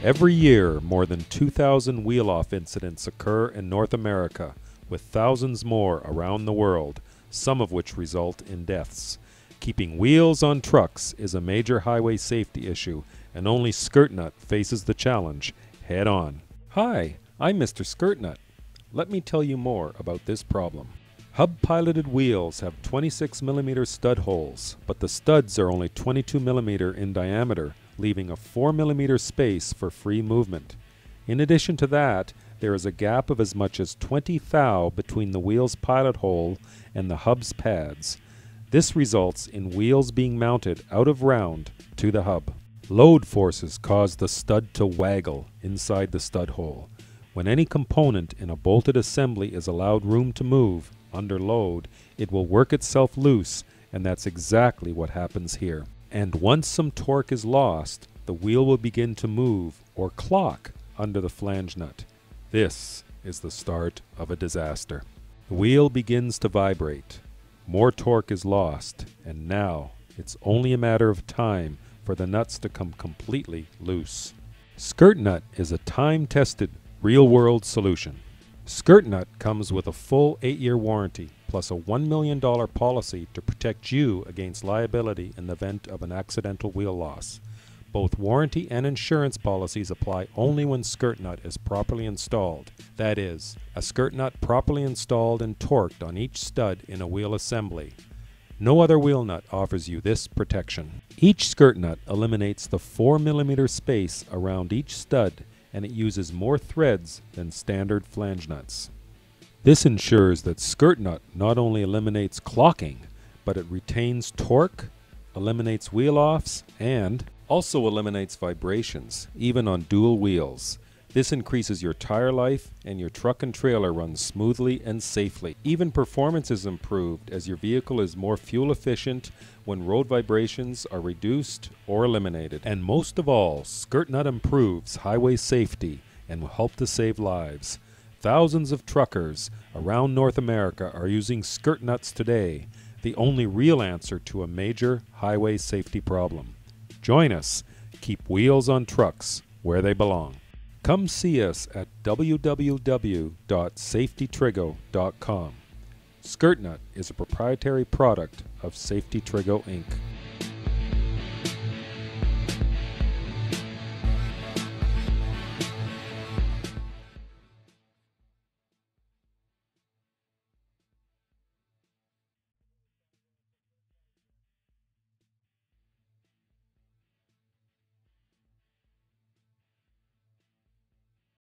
Every year, more than 2,000 wheel-off incidents occur in North America, with thousands more around the world, some of which result in deaths. Keeping wheels on trucks is a major highway safety issue, and only SkirtNut faces the challenge head-on. Hi, I'm Mr. SkirtNut. Let me tell you more about this problem. Hub-piloted wheels have 26mm stud holes, but the studs are only 22mm in diameter, leaving a 4mm space for free movement. In addition to that, there is a gap of as much as 20 thou between the wheel's pilot hole and the hub's pads. This results in wheels being mounted out of round to the hub. Load forces cause the stud to waggle inside the stud hole. When any component in a bolted assembly is allowed room to move under load, it will work itself loose, and that's exactly what happens here. And once some torque is lost, the wheel will begin to move or clock under the flange nut. This is the start of a disaster. The wheel begins to vibrate. More torque is lost, and now it's only a matter of time for the nuts to come completely loose. SkirtNut is a time-tested, real-world solution. SkirtNut comes with a full 8-year warranty, plus a $1 million policy to protect you against liability in the event of an accidental wheel loss. Both warranty and insurance policies apply only when SkirtNut is properly installed. That is, a SkirtNut properly installed and torqued on each stud in a wheel assembly. No other wheel nut offers you this protection. Each SkirtNut eliminates the 4mm space around each stud, and it uses more threads than standard flange nuts. This ensures that SkirtNut not only eliminates clocking, but it retains torque, eliminates wheel-offs, and also eliminates vibrations, even on dual wheels. This increases your tire life, and your truck and trailer runs smoothly and safely. Even performance is improved as your vehicle is more fuel efficient when road vibrations are reduced or eliminated. And most of all, SkirtNut improves highway safety and will help to save lives. Thousands of truckers around North America are using SkirtNuts today, the only real answer to a major highway safety problem. Join us. Keep wheels on trucks where they belong. Come see us at www.safetytrigo.com. SkirtNut is a proprietary product of Safety Trigo Inc.